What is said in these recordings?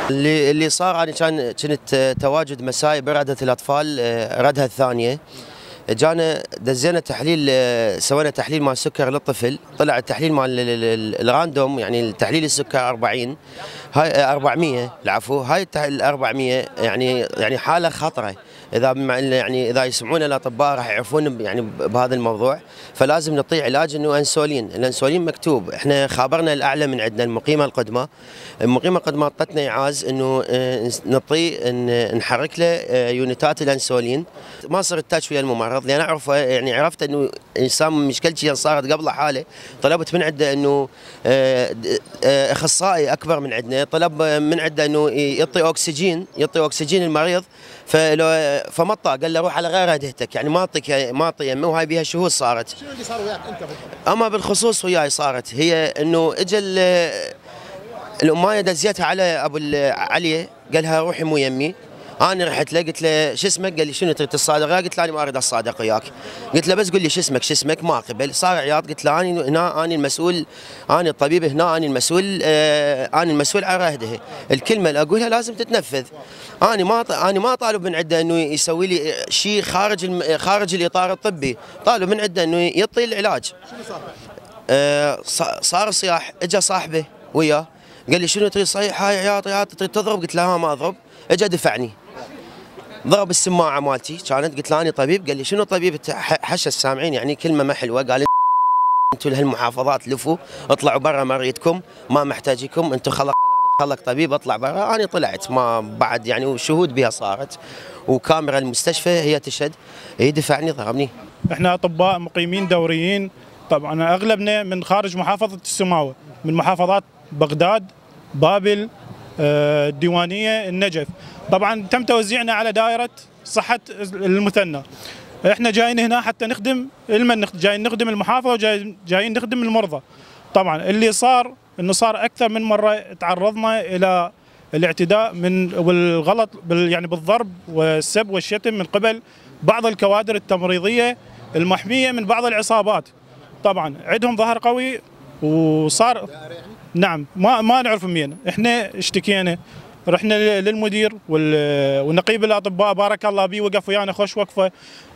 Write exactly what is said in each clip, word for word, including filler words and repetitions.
اللي اللي صار انا كان كنت تواجد مسائي برعدة الاطفال ردها الثانيه. جانا دزينا تحليل، سوينا تحليل مال السكر للطفل، طلع التحليل مال الراندوم يعني تحليل السكر أربعين، هاي أربعمية العفو، هاي ال أربعمية يعني يعني حاله خطره. اذا يعني اذا يسمعون الاطباء راح يعرفون يعني بهذا الموضوع، فلازم نعطيه علاج انه انسولين، الانسولين مكتوب. احنا خابرنا الاعلى من عندنا المقيمه القدمى، المقيمه القدمى اعطتنا ايعاز انه نعطيه نحرك له يونتات الانسولين. ما صرت تاتش ويا الممرض لان اعرف يعني عرفت انه انسان مشكلتي صارت قبل حاله، طلبت من عنده انه اخصائي اكبر من عندنا، طلب من عنده انه يعطي اكسجين، يعطي اكسجين المريض، فلو فمطى قال له روح على غير هدهتك، يعني ما اعطيك ما اعطي يمه، وهاي بها شهور صارت. شنو اللي صار وياك انت بالضبط؟ اما بالخصوص وياي صارت هي انه اجى الامايه دزيتها على ابو علي، قالها روحي مو يمي. انا رحت له قلت له شو اسمك؟ قال لي شنو تريد تصادق؟ قلت له انا ما اريد اصادق وياك، قلت له بس قول لي شو اسمك شو اسمك. ما قبل، صار عياط. قلت له انا هنا انا المسؤول، انا الطبيب هنا، انا المسؤول، آه انا المسؤول على رهده، الكلمه اللي اقولها لازم تتنفذ. انا ما انا ما طالب من عنده انه يسوي لي شيء خارج الم... خارج الاطار الطبي، طالب من عنده انه يعطي العلاج. شنو صار؟ آه صار صياح، اجى صاحبه وياه قال لي شنو تريد صيح؟ هاي عياط عياط تريد تضرب؟ قلت له ما اضرب. اجى دفعني، ضرب السماعه مالتي كانت، قلت له انا طبيب. قال لي شنو طبيب؟ حش السامعين يعني كلمه ما حلوه، قال انتم لهالمحافظات لفوا، اطلعوا برا مريتكم، ما محتاجكم، انتم خلق خلق طبيب اطلع برا. انا طلعت ما بعد يعني وشهود بها صارت، وكاميرا المستشفى هي تشهد، هي دفعني ضربني. احنا اطباء مقيمين دوريين، طبعا اغلبنا من خارج محافظه السماوه، من محافظات بغداد، بابل، الديوانيه، النجف. طبعا تم توزيعنا على دائره صحه المثنى. احنا جايين هنا حتى نخدم المن، جايين نخدم المحافظه وجايين نخدم المرضى. طبعا اللي صار انه صار اكثر من مره تعرضنا الى الاعتداء من والغلط يعني بالضرب والسب والشتم من قبل بعض الكوادر التمريضيه المحميه من بعض العصابات. طبعا عندهم ظهر قوي وصار نعم ما ما نعرف مين. احنا اشتكينا، رحنا للمدير والنقيب الاطباء بارك الله به وقف ويانا خوش وقفه.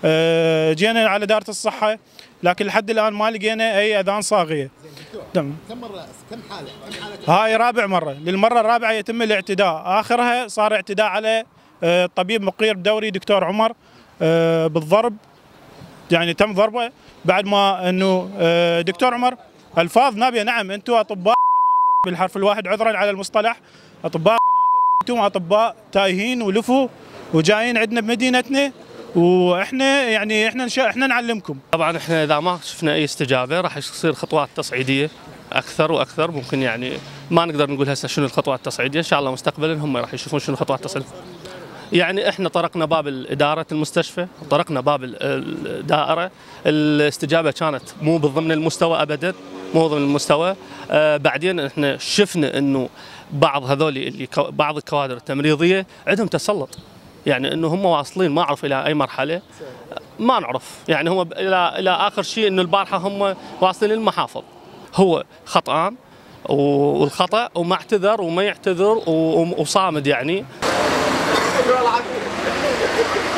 جينا على دائره الصحه لكن لحد الان ما لقينا اي اذان صاغيه. كم مره كم حاله كم حاله؟ هاي رابع مره، للمره الرابعه يتم الاعتداء، اخرها صار اعتداء على الطبيب مقير دوري دكتور عمر بالضرب، يعني تم ضربه بعد ما انه دكتور عمر الفاظ نابيه. نعم انتم اطباء بالحرف الواحد عذرا على المصطلح، اطباء وانتم اطباء تايهين ولفوا وجايين عندنا بمدينتنا، واحنا يعني احنا احنا نعلمكم. طبعا احنا اذا ما شفنا اي استجابه راح يصير خطوات تصعيديه اكثر واكثر. ممكن يعني ما نقدر نقول هسه شنو الخطوات التصعيديه، ان شاء الله مستقبلا هم راح يشوفون شنو الخطوات التصعيديه. يعني احنا طرقنا باب اداره المستشفى، طرقنا باب الدائره، الاستجابه كانت مو ضمن المستوى ابدا، مو ضمن المستوى. آه بعدين احنا شفنا انه بعض هذول اللي بعض الكوادر التمريضيه عندهم تسلط، يعني انه هم واصلين ما اعرف الى اي مرحله، ما نعرف يعني هم الى الى اخر شيء انه البارحه هم واصلين للمحافظ. هو خطأان والخطأ وما اعتذر وما يعتذر وصامد يعني.